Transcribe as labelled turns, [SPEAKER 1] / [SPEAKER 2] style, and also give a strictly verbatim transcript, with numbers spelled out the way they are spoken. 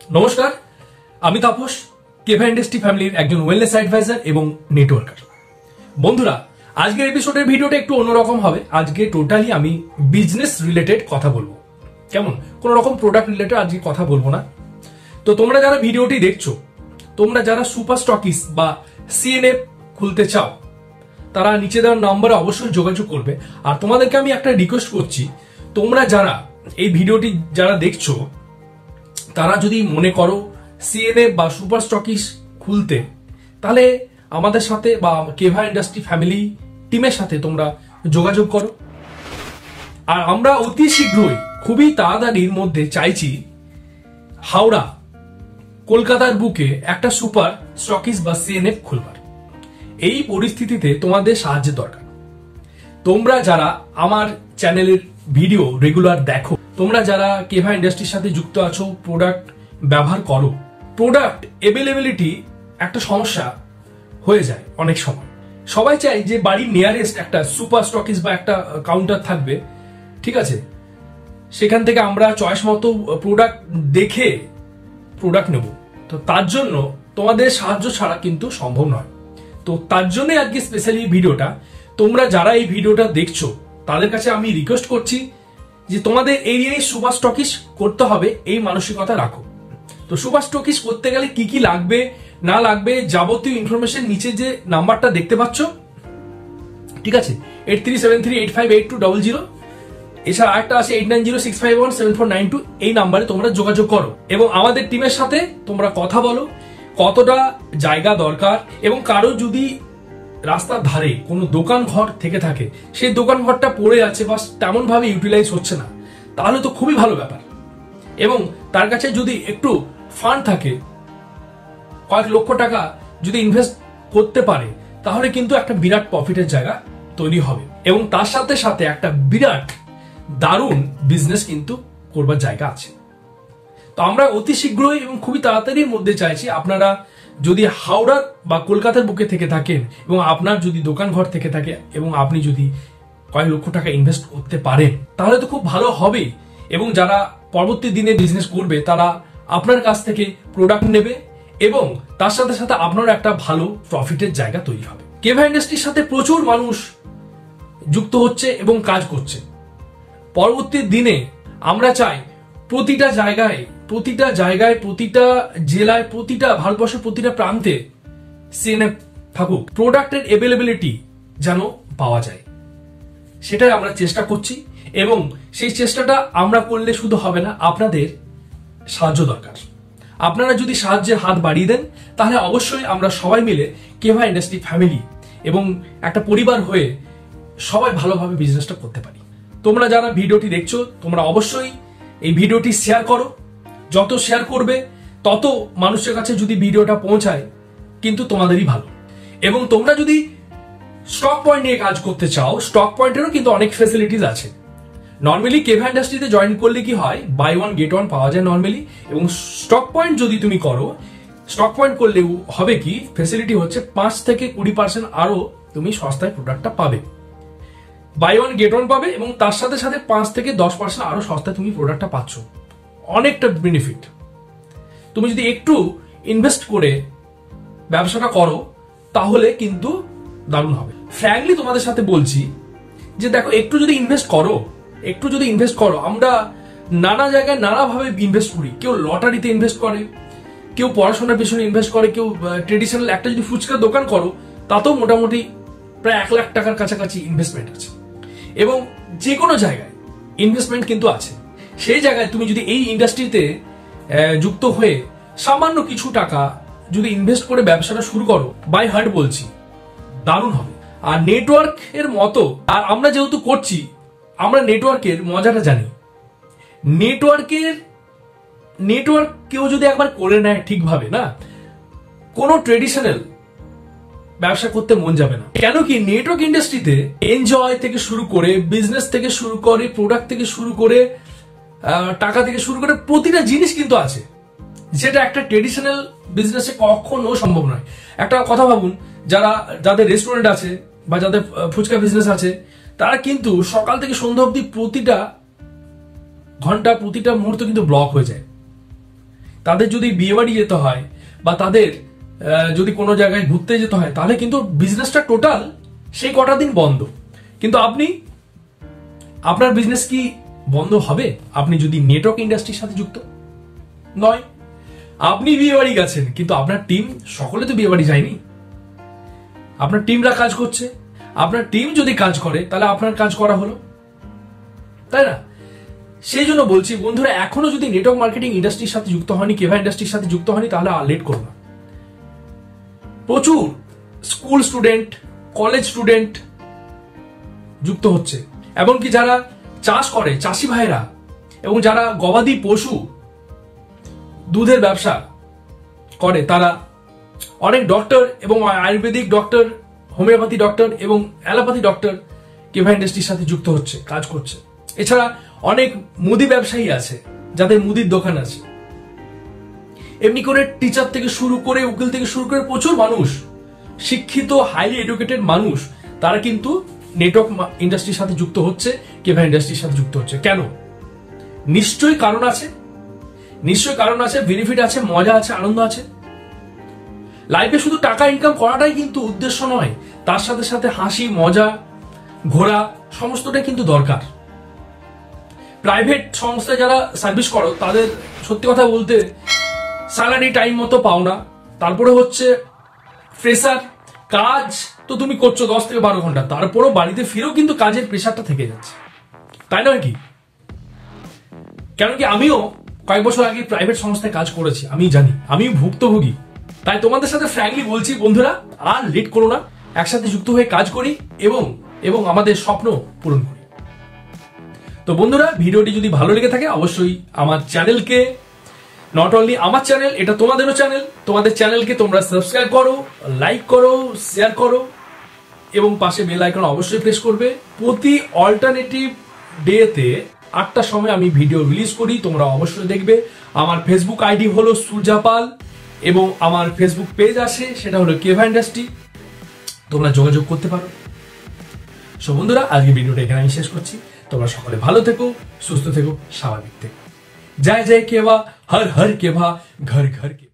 [SPEAKER 1] নমস্কার, আমি তাপস, কেভা ইন্ডাস্ট্রি ফ্যামিলির একজন ওয়েলনেস অ্যাডভাইজার এবং নেটওয়ার্কার। বন্ধুরা, আজকের এপিসোডের ভিডিওটা একটু অন্যরকম হবে। আজকে টোটালি আমি বিজনেস রিলেটেড কথা বলবো। কেমন? কোন রকম প্রোডাক্ট রিলেটেড আজকে কথা বলবো না। তো তোমরা যারা ভিডিওটি দেখছো, তোমরা যারা সুপার স্টকিস বা সিএনএফ খুলতে চাও, তারা নিচে দেওয়ার নম্বরে অবশ্যই যোগাযোগ করবে। আর তোমাদেরকে আমি একটা রিকোয়েস্ট করছি, তোমরা যারা এই ভিডিওটি যারা দেখছো, তারা যদি মনে করো সিএনএফ বা সুপার স্টকিস খুলতে, তাহলে আমাদের সাথে বা কেভা ইন্ডাস্ট্রি ফ্যামিলি টিমের সাথে তোমরা যোগাযোগ করো। আর আমরা অতি শীঘ্রই, খুবই তাড়াতাড়ির মধ্যে চাইছি হাওড়া, কলকাতার বুকে একটা সুপার স্টকিস বা সিএনএফ খুলবার। এই পরিস্থিতিতে তোমাদের সাহায্যের দরকার। তোমরা যারা আমার চ্যানেলের ভিডিও রেগুলার দেখো, তোমরা যারা কেভা ইন্ডাস্ট্রির সাথে যুক্ত আছো, প্রোডাক্ট ব্যবহার করো, প্রোডাক্ট অ্যাভেলেবিলিটি একটা সমস্যা হয়ে যায় অনেক সময়। সবাই চাই যে বাড়ির নিয়ারেস্ট একটা সুপার স্টকিস বা একটা কাউন্টার থাকবে, ঠিক আছে, সেখান থেকে আমরা চয়েস মতো প্রোডাক্ট দেখে প্রোডাক্ট নেব। তো তার জন্য তোমাদের সাহায্য ছাড়া কিন্তু সম্ভব নয়। তো তার জন্য আজকে স্পেশালি ভিডিওটা। তোমরা যারা এই ভিডিওটা দেখছো, তাদের কাছে আমি রিকোয়েস্ট করছি যে তোমাদের এরিয়ায় সুপার স্টকিস করতে হবে, এই মানসিকতা রাখো। তো সুপার স্টকিস করতে গেলে কি কি লাগবে না লাগবে, যাবতীয় ইনফরমেশন নিচে যে নাম্বারটা দেখতে পাচ্ছ, ঠিক আছে, eight three seven three eight five eight two double zero, এছাড়া একটা আছে eight nine zero six five one seven four nine two. এই নাম্বারে তোমরা যোগাযোগ করো এবং আমাদের টিমের সাথে তোমরা কথা বলো কতটা জায়গা দরকার। এবং কারো যদি রাস্তার ধারে কোনো দোকান ঘর থেকে থাকে, সেই দোকান ঘরটা পড়ে আছে বা তেমন ভাবে ইউটিলাইজ হচ্ছে না, তাহলে তো খুবই ভালো ব্যাপার। এবং তার কাছে যদি একটু ফান্ড থাকে, কয়েক লক্ষ টাকা যদি ইনভেস্ট করতে পারে, তাহলে কিন্তু একটা বিরাট প্রফিটের জায়গা তৈরি হবে এবং তার সাথে সাথে একটা বিরাট দারুণ বিজনেস কিন্তু করবার জায়গা আছে। তো আমরা অতি শীঘ্রই এবং খুবই তাড়াতাড়ির মধ্যে চাইছি, আপনারা যদি হাওড়া বা কলকাতার বুকে থেকে থাকেন এবং আপনার যদি দোকান ঘর থেকে থাকে এবং আপনি যদি কয়েক লক্ষ টাকা ইনভেস্ট করতে পারেন, তাহলে তো খুব ভালো হবে। এবং যারা পরবর্তী দিনে বিজনেস করবে, তারা আপনার কাছ থেকে প্রোডাক্ট নেবে এবং তার সাথে সাথে আপনার একটা ভালো প্রফিটের জায়গা তৈরি হবে। কেভা ইন্ডাস্ট্রির সাথে প্রচুর মানুষ যুক্ত হচ্ছে এবং কাজ করছে। পরবর্তী দিনে আমরা চাই প্রতিটা জায়গায় প্রতিটা জায়গায় প্রতিটা জেলায়, প্রতিটা ভারতবর্ষের প্রতিটা প্রান্তে সিএনএফ থাকুক, প্রোডাক্টের অ্যাভেলেবিলিটি যেন পাওয়া যায়, সেটাই আমরা চেষ্টা করছি। এবং সেই চেষ্টাটা আমরা করলে শুধু হবে না, আপনাদের সাহায্য দরকার। আপনারা যদি সাহায্যের হাত বাড়িয়ে দেন, তাহলে অবশ্যই আমরা সবাই মিলে কেভা ইন্ডাস্ট্রি ফ্যামিলি এবং একটা পরিবার হয়ে সবাই ভালোভাবে বিজনেসটা করতে পারি। তোমরা যারা ভিডিওটি দেখছো, তোমরা অবশ্যই এই ভিডিওটি শেয়ার করো। যত শেয়ার করবে, তত মানুষের কাছে যদি ভিডিওটা পৌঁছায়, কিন্তু তোমাদেরই ভালো। এবং তোমরা যদি স্টক পয়েন্ট নিয়ে কাজ করতে চাও, স্টক পয়েন্টেরও কিন্তু অনেক ফ্যাসিলিটিস আছে। নর্মালি কেভা ইন্ডাস্ট্রিতে জয়েন করলে কি হয়, বাই ওয়ান গেট ওয়ান পাওয়া যায় নর্মালি। এবং স্টক পয়েন্ট যদি তুমি করো, স্টক পয়েন্ট করলে হবে কি, ফ্যাসিলিটি হচ্ছে পাঁচ থেকে কুড়ি পার্সেন্ট আরো তুমি সস্তায় প্রোডাক্টটা পাবে। বাই ওয়ান গেট ওয়ান পাবে এবং তার সাথে সাথে পাঁচ থেকে দশ পার্সেন্ট আরো সস্তায় তুমি প্রোডাক্টটা পাচ্ছ। অনেকটা বেনিফিট। তুমি যদি একটু ইনভেস্ট করে ব্যবসাটা করো, তাহলে কিন্তু দারুণ হবে। ফ্র্যাঙ্কলি তোমাদের সাথে বলছি যে দেখো, একটু যদি ইনভেস্ট করো, একটু যদি ইনভেস্ট করো, আমরা নানা জায়গায় নানাভাবে ইনভেস্ট করি। কেউ লটারিতে ইনভেস্ট করে, কেউ পড়াশোনার পেছনে ইনভেস্ট করে, কেউ ট্রেডিশনাল একটা যদি ফুচকার দোকান করো, তাতেও মোটামুটি প্রায় এক লাখ টাকার কাছাকাছি ইনভেস্টমেন্ট আছে। এবং যে কোনো জায়গায় ইনভেস্টমেন্ট কিন্তু আছে। সেই জায়গায় তুমি যদি এই ইন্ডাস্ট্রিতে যুক্ত হয়ে সামান্য কিছু টাকা যদি ইনভেস্ট করে ব্যবসাটা শুরু করো, বাই হার্ট বলছি, দারুণ হবে। আর নেটওয়ার্ক এর মতো, আর আমরা যেহেতু করছি, আমরা নেটওয়ার্কের মজাটা জানি। নেটওয়ার্কের নেটওয়ার্ক কেউ যদি একবার করে নেয় ঠিকভাবে, না কোনো ট্রেডিশনাল ব্যবসা করতে মন যাবে না। কেন কি, নেটওয়ার্ক ইন্ডাস্ট্রিতে এনজয় থেকে শুরু করে, বিজনেস থেকে শুরু করে, প্রোডাক্ট থেকে শুরু করে, টাকা থেকে শুরু করে প্রতিটা জিনিস কিন্তু আছে, যেটা একটা ট্রেডিশনাল বিজনেসে কখনো সম্ভব নয়। একটা কথা ভাবুন, যারা যাদের রেস্টুরেন্ট আছে বা যাদের ফুচকা বিজনেস আছে, তারা কিন্তু সকাল থেকে সন্ধ্যা অবধি প্রতিটা ঘন্টা প্রতিটা মুহূর্ত কিন্তু ব্লক হয়ে যায়। তাদের যদি বিয়ে বাড়ি যেতে হয় বা তাদের যদি কোনো জায়গায় ঘুরতে যেতে হয়, তাহলে কিন্তু বিজনেসটা টোটাল সেই কটা দিন বন্ধ। কিন্তু আপনি, আপনার বিজনেস কি বন্ধ হবে আপনি যদি নেটওয়ার্ক ইন্ডাস্ট্রির সাথে যুক্ত নয়? আপনি বিয়ে বাড়ি গেছেন, কিন্তু আপনার টিম সকলে তো বিয়ে বাড়ি যায়নি। আপনার টিমরা কাজ করছে, আপনার টিম যদি কাজ করে তাহলে আপনার কাজ করা হলো, তাই না? সেই জন্য বলছি বন্ধুরা, এখনো যদি নেটওয়ার্ক মার্কেটিং ইন্ডাস্ট্রির সাথে যুক্ত হয়নি, কেভা ইন্ডাস্ট্রির সাথে যুক্ত হয়নি, তাহলে আর লেট করো না। প্রচুর স্কুল স্টুডেন্ট, কলেজ স্টুডেন্ট যুক্ত হচ্ছে, এমনকি যারা চাষ করে চাষি ভাইরা, এবং যারা গবাদি পশু দুধের ব্যবসা করে, তারা অনেক ডক্টর এবং আয়ুর্বেদিক ডক্টর, হোমিওপ্যাথি ডক্টর এবং অ্যালোপ্যাথি ডক্টর কেভা ইন্ডাস্ট্রির সাথে যুক্ত হচ্ছে, কাজ করছে। এছাড়া অনেক মুদি ব্যবসায়ী আছে যাদের মুদির দোকান আছে। এমনি করে টিচার থেকে শুরু করে, উকিল থেকে শুরু করে প্রচুর মানুষ, শিক্ষিত হাইলি এডুকেটেড মানুষ, তারা কিন্তু নেটওয়ার্ক ইন্ডাস্ট্রির সাথে যুক্ত হচ্ছে, কেভা ইন্ডাস্ট্রির সাথে যুক্ত হচ্ছে। কেন? নিশ্চয়ই কারণ আছে, নিশ্চয়ই কারণ আছে, বেনিফিট আছে, মজা আছে, আনন্দ আছে। লাইফে শুধু টাকা ইনকাম করাটাই কিন্তু উদ্দেশ্য নয়, তার সাথে সাথে হাসি, মজা, ঘোরা সমস্তটাই কিন্তু দরকার। প্রাইভেট সংস্থায় যারা সার্ভিস করো, তাদের সত্যি কথা বলতে স্যালারি টাইম মতো পাও না। তারপরে হচ্ছে প্রেসার, কাজ তো তুমি করছো দশ থেকে বারো ঘন্টা, তারপরও বাড়িতে ফিরেও কিন্তু কাজের প্রেসারটা থেকে যাচ্ছে, তাই নয় কি? কেন কি আমিও কয়েক বছর আগে প্রাইভেট সংস্থায় কাজ করেছি, আমি জানি, আমিও ভুক্তভোগী। তাই তোমাদের সাথে ফ্র্যাঙ্কলি বলছি বন্ধুরা, আর লেট করো না, একসাথে যুক্ত হয়ে কাজ করি এবং এবং আমাদের স্বপ্ন পূরণ করি। তো বন্ধুরা, ভিডিওটি যদি ভালো লেগে থাকে অবশ্যই আমার চ্যানেলকে, নট অনলি আমার চ্যানেল, এটা তোমাদেরও চ্যানেল, তোমাদের চ্যানেলকে তোমরা সাবস্ক্রাইব করো, লাইক করো, শেয়ার করো এবং পাশে বেল আইকন অবশ্যই প্রেস করবে। প্রতি অল্টারনেটিভ ডেতে আটটার সময় আমি ভিডিও রিলিজ করি, তোমরা অবশ্যই দেখবে। আমার ফেসবুক আইডি হলো সূর্যাপাল এবং আমার ফেসবুক পেজ আছে, সেটা হলো কেভা ইন্ডাস্ট্রি, তোমরা যোগাযোগ করতে পারো। সো বন্ধুরা, আজকে ভিডিওটা এখানে আমি শেষ করছি। তোমরা সকলে ভালো থেকো, সুস্থ থেকো, স্বাভাবিক থেকো। জয় জয় কেভা, হর হর কেভা, ঘর ঘর কে।